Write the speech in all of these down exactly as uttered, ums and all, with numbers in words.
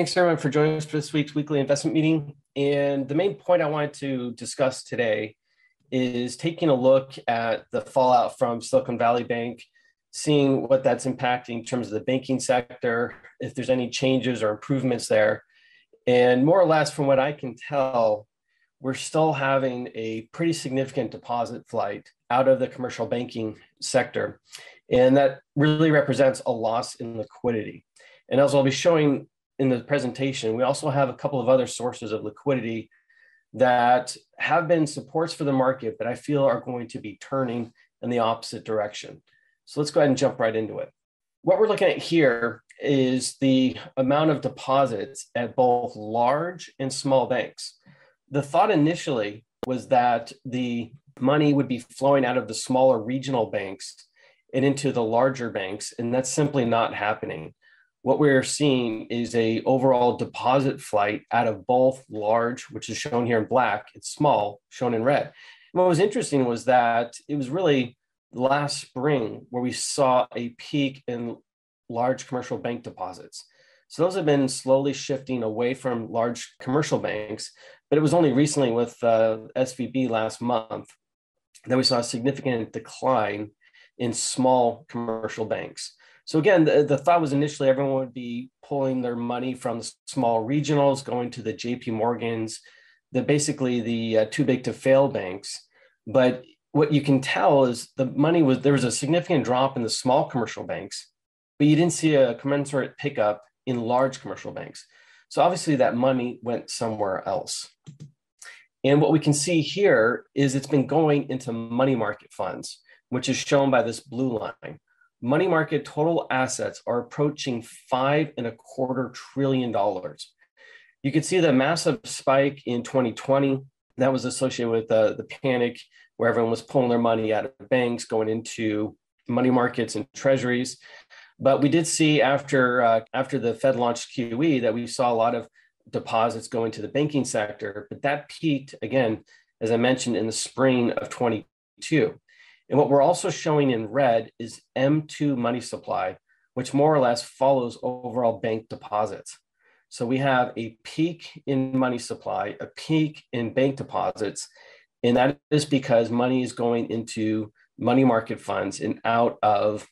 Thanks everyone for joining us for this week's weekly investment meeting. And the main point I wanted to discuss today is taking a look at the fallout from Silicon Valley Bank, seeing what that's impacting in terms of the banking sector, if there's any changes or improvements there. And more or less from what I can tell, we're still having a pretty significant deposit flight out of the commercial banking sector. And that really represents a loss in liquidity. And as I'll be showing in the presentation, we also have a couple of other sources of liquidity that have been supports for the market, but I feel are going to be turning in the opposite direction. So let's go ahead and jump right into it. What we're looking at here is the amount of deposits at both large and small banks. The thought initially was that the money would be flowing out of the smaller regional banks and into the larger banks, and that's simply not happening. What we're seeing is a overall deposit flight out of both large, which is shown here in black, and small, shown in red. And what was interesting was that it was really last spring where we saw a peak in large commercial bank deposits. So those have been slowly shifting away from large commercial banks, but it was only recently with uh, S V B last month that we saw a significant decline in small commercial banks. So again, the, the thought was initially everyone would be pulling their money from the small regionals, going to the J P Morgans, the basically the uh, too big to fail banks. But what you can tell is the money was, there was a significant drop in the small commercial banks, but you didn't see a commensurate pickup in large commercial banks. So obviously that money went somewhere else. And what we can see here is it's been going into money market funds, which is shown by this blue line. Money market total assets are approaching five and a quarter trillion dollars. You can see the massive spike in twenty twenty that was associated with the, the panic where everyone was pulling their money out of banks, going into money markets and treasuries. But we did see after, uh, after the Fed launched Q E that we saw a lot of deposits going to the banking sector, but that peaked again, as I mentioned, in the spring of twenty-two. And what we're also showing in red is M two money supply, which more or less follows overall bank deposits. So we have a peak in money supply, a peak in bank deposits, and that is because money is going into money market funds and out of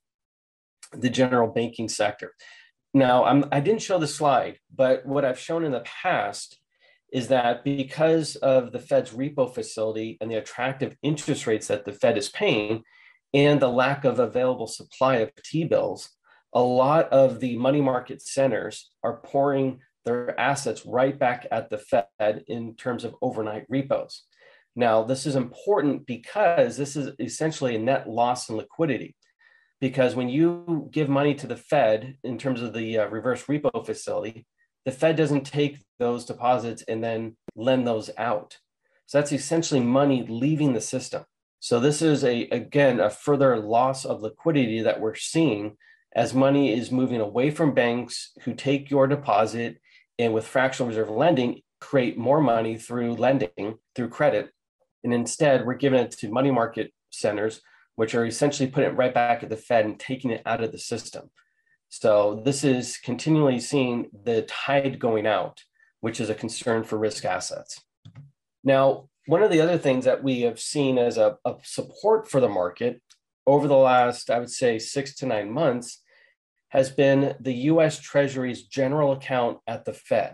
the general banking sector. Now, I'm, I didn't show the slide, but what I've shown in the past is that because of the Fed's repo facility and the attractive interest rates that the Fed is paying and the lack of available supply of T-bills, a lot of the money market centers are pouring their assets right back at the Fed in terms of overnight repos. Now, this is important because this is essentially a net loss in liquidity. Because when you give money to the Fed in terms of the uh, reverse repo facility, the Fed doesn't take those deposits and then lend those out. So that's essentially money leaving the system. So this is, a again, a further loss of liquidity that we're seeing as money is moving away from banks who take your deposit and with fractional reserve lending, create more money through lending, through credit. And instead, we're giving it to money market centers, which are essentially putting it right back at the Fed and taking it out of the system. So this is continually seeing the tide going out, which is a concern for risk assets. Now, one of the other things that we have seen as a, a support for the market over the last, I would say, six to nine months has been the U S Treasury's general account at the Fed.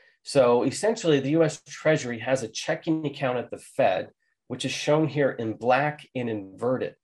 So essentially, the U S Treasury has a checking account at the Fed, which is shown here in black and inverted.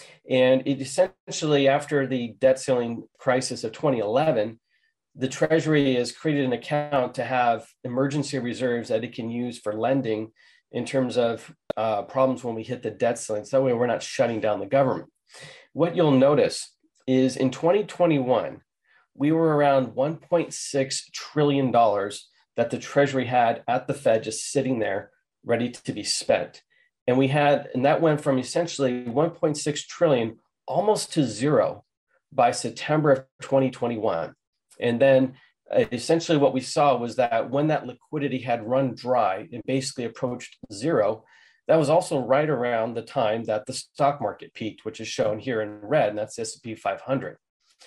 And it essentially, after the debt ceiling crisis of twenty eleven, the Treasury has created an account to have emergency reserves that it can use for lending in terms of uh, problems when we hit the debt ceiling. So that way we're not shutting down the government. What you'll notice is in twenty twenty-one, we were around one point six trillion dollars that the Treasury had at the Fed just sitting there ready to be spent. And we had, and that went from essentially one point six trillion almost to zero by September of twenty twenty-one. And then uh, essentially what we saw was that when that liquidity had run dry and basically approached zero, that was also right around the time that the stock market peaked, which is shown here in red, and that's S and P five hundred.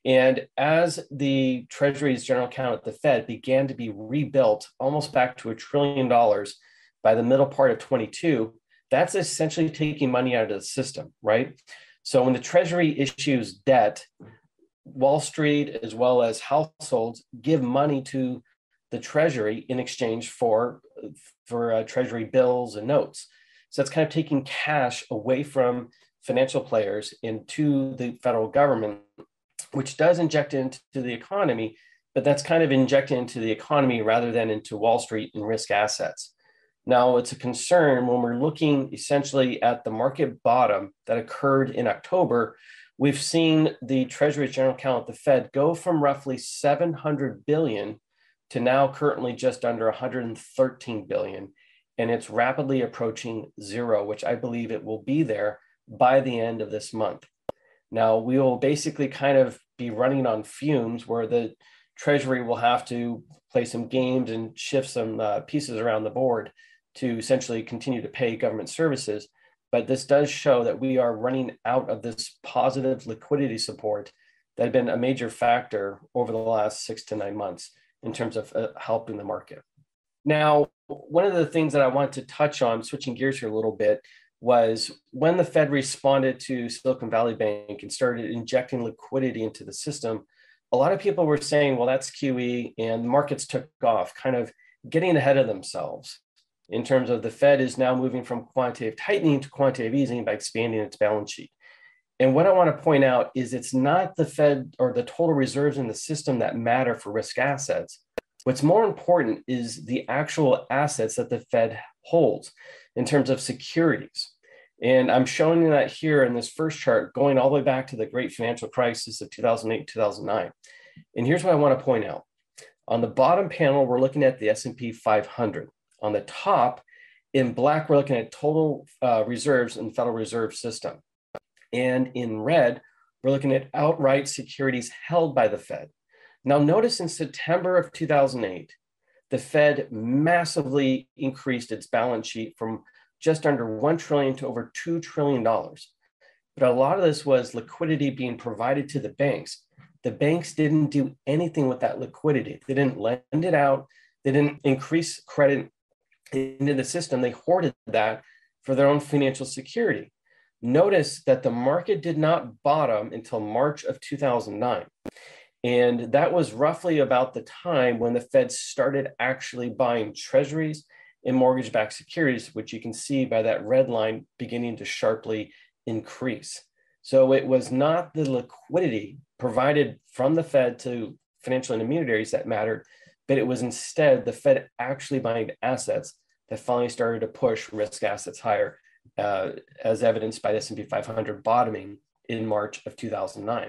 And as the Treasury's general account at the Fed began to be rebuilt almost back to a trillion dollars by the middle part of twenty-two, that's essentially taking money out of the system, right? So when the Treasury issues debt, Wall Street as well as households give money to the Treasury in exchange for, for uh, Treasury bills and notes. So that's kind of taking cash away from financial players into the federal government, which does inject into the economy, but that's kind of injected into the economy rather than into Wall Street and risk assets. Now, it's a concern when we're looking essentially at the market bottom that occurred in October. We've seen the Treasury general account at the Fed go from roughly seven hundred billion dollars to now currently just under one hundred thirteen billion dollars, and it's rapidly approaching zero, which I believe it will be there by the end of this month. Now, we will basically kind of be running on fumes where the Treasury will have to play some games and shift some uh, pieces around the board to essentially continue to pay government services. But this does show that we are running out of this positive liquidity support that had been a major factor over the last six to nine months in terms of uh, helping the market. Now, one of the things that I want to touch on, switching gears here a little bit, was when the Fed responded to Silicon Valley Bank and started injecting liquidity into the system, a lot of people were saying, well, that's Q E, and markets took off, kind of getting ahead of themselves in terms of the Fed is now moving from quantitative tightening to quantitative easing by expanding its balance sheet. And what I want to point out is it's not the Fed or the total reserves in the system that matter for risk assets. What's more important is the actual assets that the Fed holds in terms of securities. And I'm showing you that here in this first chart, going all the way back to the great financial crisis of two thousand eight, two thousand nine. And here's what I want to point out. On the bottom panel, we're looking at the S and P five hundred. On the top, in black, we're looking at total uh, reserves in the Federal Reserve System. And in red, we're looking at outright securities held by the Fed. Now, notice in September of two thousand eight, the Fed massively increased its balance sheet from just under one trillion dollars to over two trillion dollars. But a lot of this was liquidity being provided to the banks. The banks didn't do anything with that liquidity. They didn't lend it out. They didn't increase credit into the system. They hoarded that for their own financial security. Notice that the market did not bottom until March of two thousand nine. And that was roughly about the time when the Fed started actually buying treasuries and mortgage-backed securities, which you can see by that red line beginning to sharply increase. So it was not the liquidity provided from the Fed to financial intermediaries that mattered, but it was instead the Fed actually buying assets that finally started to push risk assets higher, uh, as evidenced by the S and P five hundred bottoming in March of two thousand nine.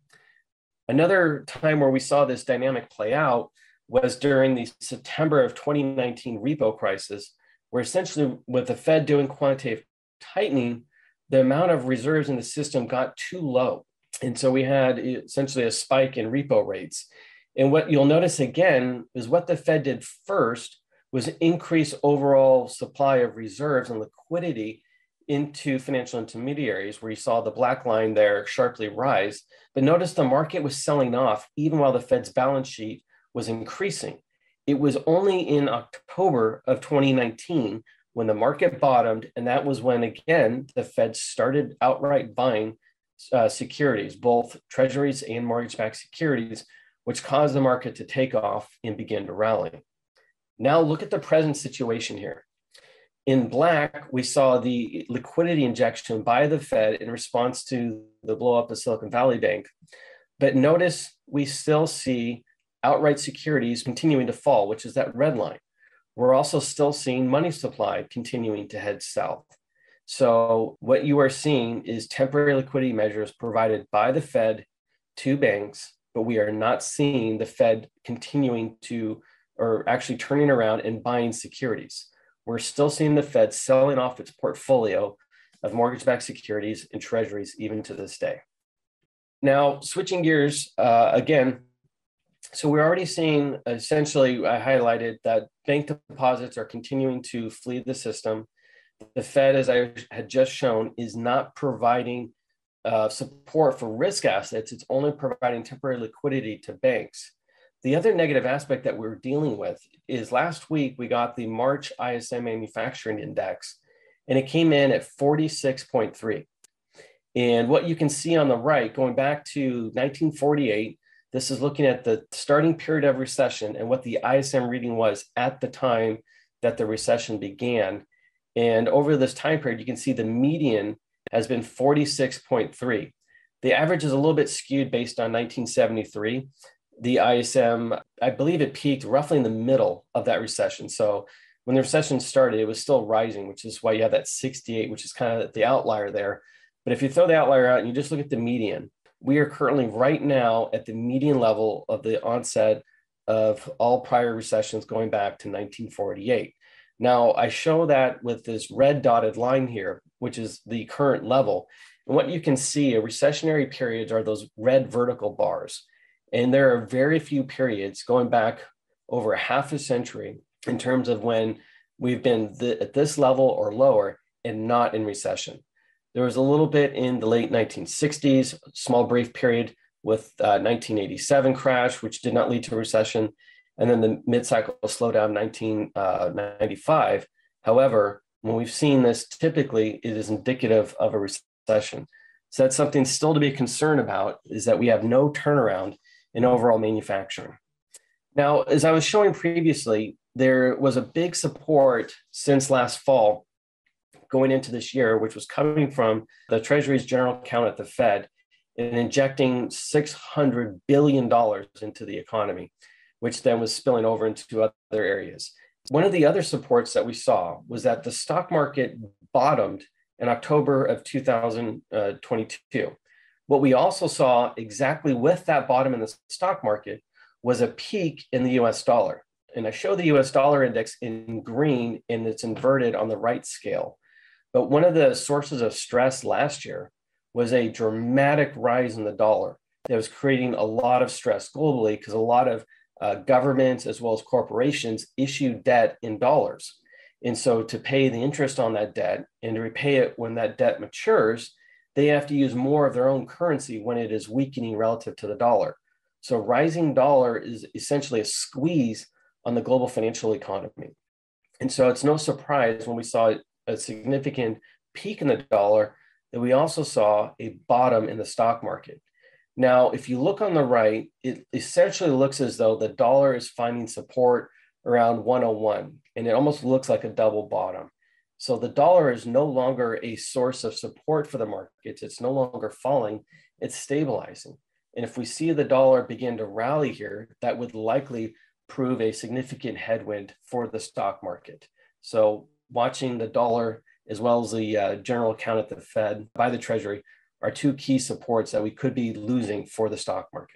Another time where we saw this dynamic play out was during the September of twenty nineteen repo crisis, where essentially with the Fed doing quantitative tightening, the amount of reserves in the system got too low. And so we had essentially a spike in repo rates. And what you'll notice again is what the Fed did first was increase overall supply of reserves and liquidity into financial intermediaries, where you saw the black line there sharply rise. But notice the market was selling off even while the Fed's balance sheet was increasing. It was only in October of twenty nineteen when the market bottomed, and that was when, again, the Fed started outright buying uh, securities, both treasuries and mortgage-backed securities, which caused the market to take off and begin to rally. Now look at the present situation here. In black, we saw the liquidity injection by the Fed in response to the blow up of Silicon Valley Bank. But notice we still see outright securities continuing to fall, which is that red line. We're also still seeing money supply continuing to head south. So what you are seeing is temporary liquidity measures provided by the Fed to banks, but we are not seeing the Fed continuing to, or actually turning around and buying securities. We're still seeing the Fed selling off its portfolio of mortgage-backed securities and treasuries even to this day. Now, switching gears uh, again, so we're already seeing, essentially, I highlighted that bank deposits are continuing to flee the system. The Fed, as I had just shown, is not providing uh, support for risk assets, it's only providing temporary liquidity to banks. The other negative aspect that we're dealing with is last week we got the March I S M Manufacturing Index, and it came in at forty-six point three. And what you can see on the right, going back to nineteen forty-eight, this is looking at the starting period of recession and what the I S M reading was at the time that the recession began. And over this time period, you can see the median has been forty-six point three. The average is a little bit skewed based on nineteen seventy-three. The I S M, I believe it peaked roughly in the middle of that recession. So when the recession started, it was still rising, which is why you have that sixty-eight, which is kind of the outlier there. But if you throw the outlier out and you just look at the median, we are currently right now at the median level of the onset of all prior recessions going back to nineteen forty-eight. Now, I show that with this red dotted line here, which is the current level. And what you can see, a recessionary periods are those red vertical bars. And there are very few periods going back over half a century in terms of when we've been th- at this level or lower and not in recession. There was a little bit in the late nineteen sixties, small brief period with uh, nineteen eighty-seven crash, which did not lead to a recession. And then the mid-cycle slowdown, nineteen ninety-five. However, when we've seen this, typically it is indicative of a recession. So that's something still to be concerned about, is that we have no turnaround in overall manufacturing. Now, as I was showing previously, there was a big support since last fall going into this year, which was coming from the Treasury's general account at the Fed and injecting six hundred billion dollars into the economy, which then was spilling over into other areas. One of the other supports that we saw was that the stock market bottomed in October of two thousand twenty-two. What we also saw exactly with that bottom in the stock market was a peak in the U S dollar. And I show the U S dollar index in green, and it's inverted on the right scale. But one of the sources of stress last year was a dramatic rise in the dollar that was creating a lot of stress globally, because a lot of uh, governments as well as corporations issue debt in dollars. And so to pay the interest on that debt and to repay it when that debt matures, they have to use more of their own currency when it is weakening relative to the dollar. So rising dollar is essentially a squeeze on the global financial economy. And so it's no surprise when we saw a significant peak in the dollar that we also saw a bottom in the stock market. Now, if you look on the right, it essentially looks as though the dollar is finding support around one oh one, and it almost looks like a double bottom. So the dollar is no longer a source of support for the markets. It's no longer falling, it's stabilizing. And if we see the dollar begin to rally here, that would likely prove a significant headwind for the stock market. So watching the dollar as well as the uh, general account at the Fed by the Treasury are two key supports that we could be losing for the stock market.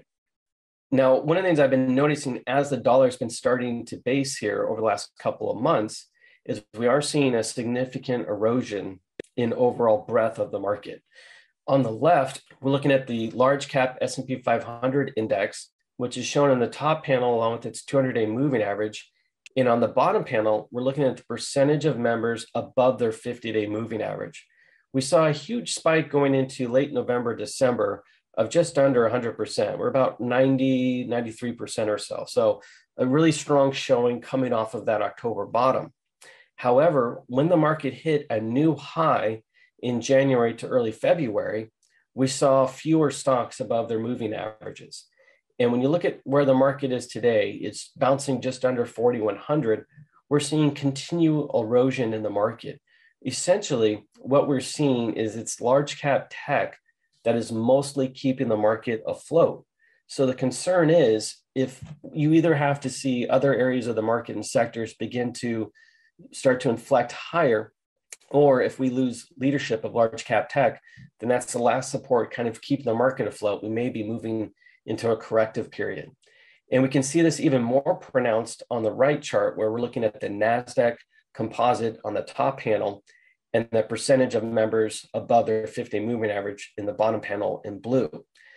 Now, one of the things I've been noticing as the dollar has been starting to base here over the last couple of months is we are seeing a significant erosion in overall breadth of the market. On the left, we're looking at the large cap S and P five hundred index, which is shown in the top panel along with its two hundred day moving average. And on the bottom panel, we're looking at the percentage of members above their fifty day moving average. We saw a huge spike going into late November, December of just under one hundred percent. We're about ninety, ninety-three percent or so. So a really strong showing coming off of that October bottom. However, when the market hit a new high in January to early February, we saw fewer stocks above their moving averages. And when you look at where the market is today, it's bouncing just under forty-one hundred. We're seeing continual erosion in the market. Essentially, what we're seeing is it's large cap tech that is mostly keeping the market afloat. So the concern is if you either have to see other areas of the market and sectors begin to start to inflect higher, or if we lose leadership of large cap tech, then that's the last support kind of keeping the market afloat. We may be moving into a corrective period. And we can see this even more pronounced on the right chart, where we're looking at the NASDAQ composite on the top panel and the percentage of members above their fifty day moving average in the bottom panel in blue.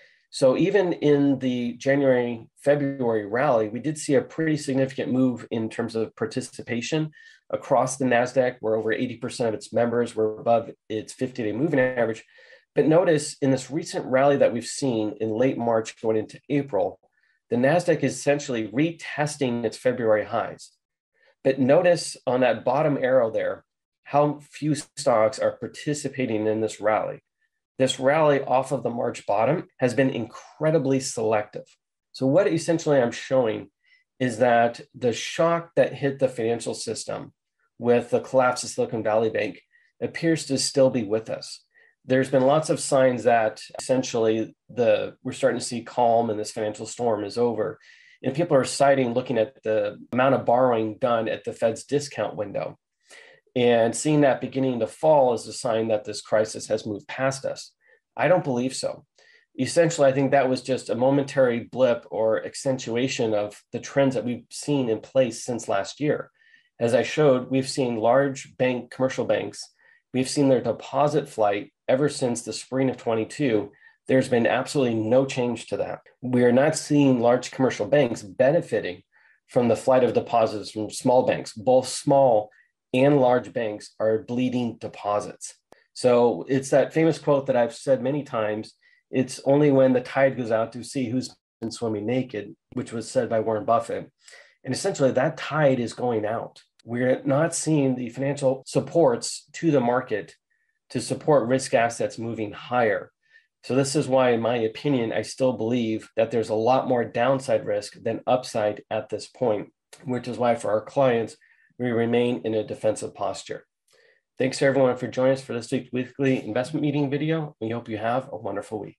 So even in the January, February rally, we did see a pretty significant move in terms of participation across the NASDAQ, where over eighty percent of its members were above its fifty day moving average. But notice in this recent rally that we've seen in late March going into April, the NASDAQ is essentially retesting its February highs. But notice on that bottom arrow there, how few stocks are participating in this rally. This rally off of the March bottom has been incredibly selective. So what essentially I'm showing is that the shock that hit the financial system with the collapse of Silicon Valley Bank appears to still be with us. There's been lots of signs that essentially the we're starting to see calm and this financial storm is over. And people are citing looking at the amount of borrowing done at the Fed's discount window. And seeing that beginning to fall is a sign that this crisis has moved past us. I don't believe so. Essentially, I think that was just a momentary blip or accentuation of the trends that we've seen in place since last year. As I showed, we've seen large bank, commercial banks, we've seen their deposit flight ever since the spring of twenty-two. There's been absolutely no change to that. We are not seeing large commercial banks benefiting from the flight of deposits from small banks. Both small and large banks are bleeding deposits. So it's that famous quote that I've said many times, it's only when the tide goes out to see who's been swimming naked, which was said by Warren Buffett. And essentially that tide is going out. We're not seeing the financial supports to the market to support risk assets moving higher. So this is why, in my opinion, I still believe that there's a lot more downside risk than upside at this point, which is why for our clients, we remain in a defensive posture. Thanks to everyone for joining us for this week's weekly investment meeting video. We hope you have a wonderful week.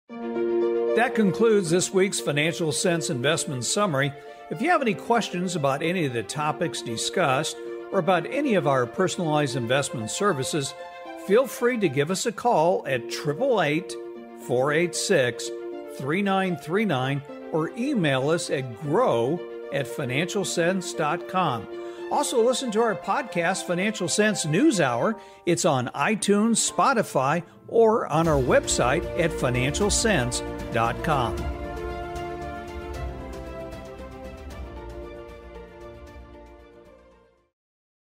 That concludes this week's Financial Sense Investment Summary. If you have any questions about any of the topics discussed or about any of our personalized investment services, feel free to give us a call at eight eight eight, four eight six, three nine three nine or email us at grow at financial sense dot com. Also, listen to our podcast, Financial Sense News Hour. It's on iTunes, Spotify, or on our website at financial sense dot com.